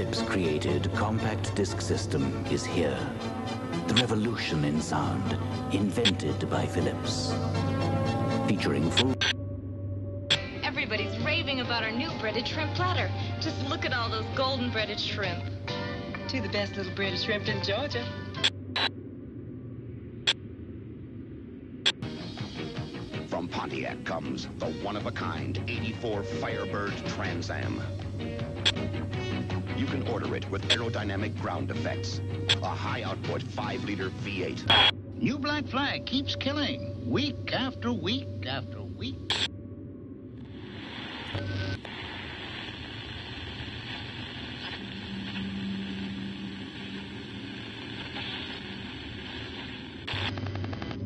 Philips created compact disc system is here. The revolution in sound, invented by Philips. Featuring full... Everybody's raving about our new breaded shrimp platter. Just look at all those golden breaded shrimp. Two of the best little breaded shrimp in Georgia. From Pontiac comes the one-of-a-kind 84 Firebird Trans Am. You can order it with aerodynamic ground effects. A high-output 5-liter V8. New Black Flag keeps killing, week after week after week.